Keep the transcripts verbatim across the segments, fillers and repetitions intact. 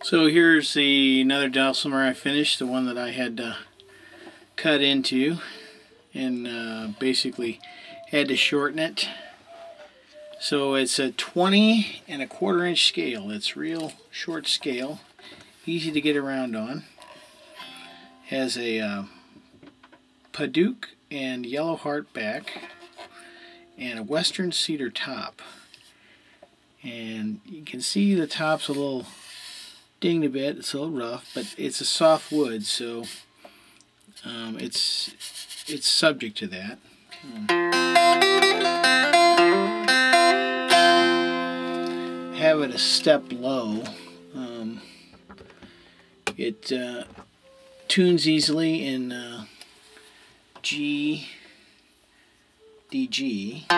So here's the another Dulcimer I finished, the one that I had uh, cut into, and uh, basically had to shorten it. So it's a twenty and a quarter inch scale. It's real short scale, easy to get around on. Has a uh, Paduk and yellow heart back, and a western cedar top. And you can see the top's a little dinged a bit, it's a little rough, but it's a soft wood, so um, it's it's subject to that. Um, have it a step low. Um, it uh, tunes easily in uh, G, D, G.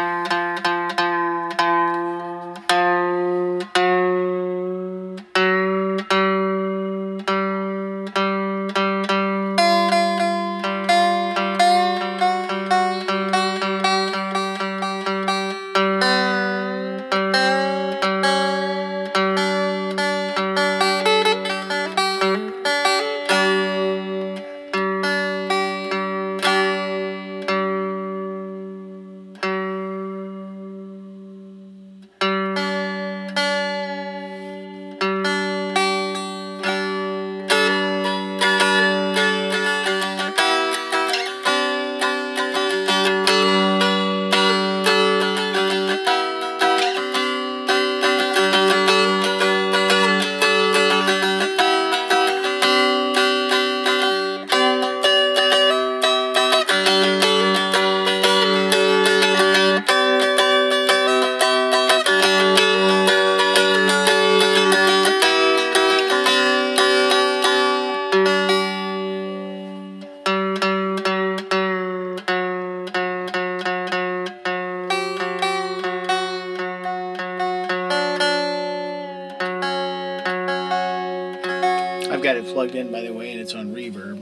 I've got it plugged in, by the way, and it's on reverb.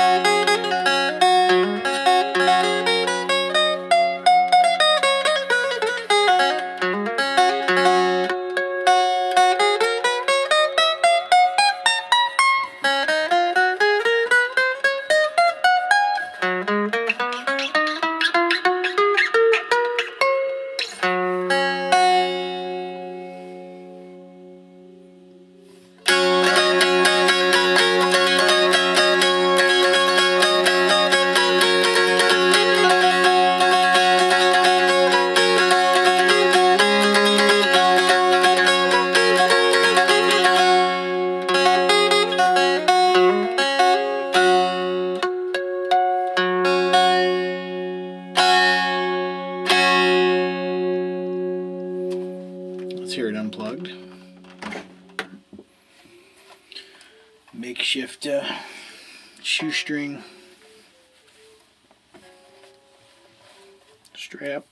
Let's hear it unplugged. Makeshift uh, shoestring strap.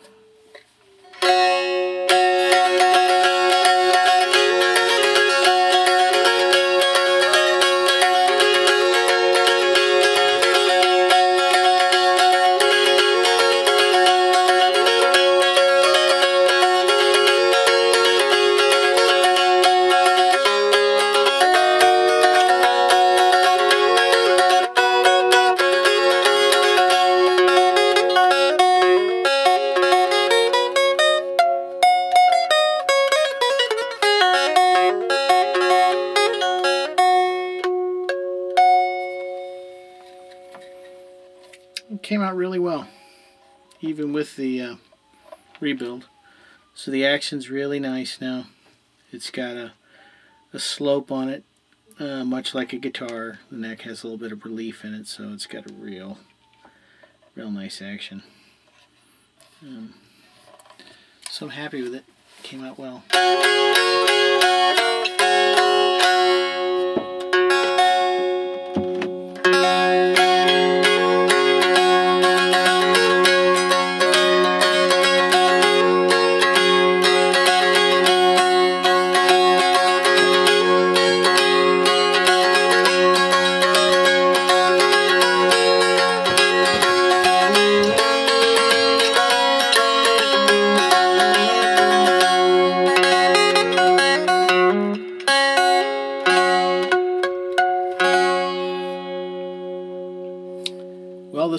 It came out really well, even with the uh, rebuild. So the action's really nice now. It's got a, a slope on it, uh, much like a guitar. The neck has a little bit of relief in it, so it's got a real, real nice action. Um, so I'm happy with it. It came out well.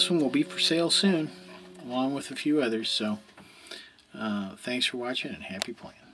this one will be for sale soon, along with a few others. So uh, thanks for watching and happy playing.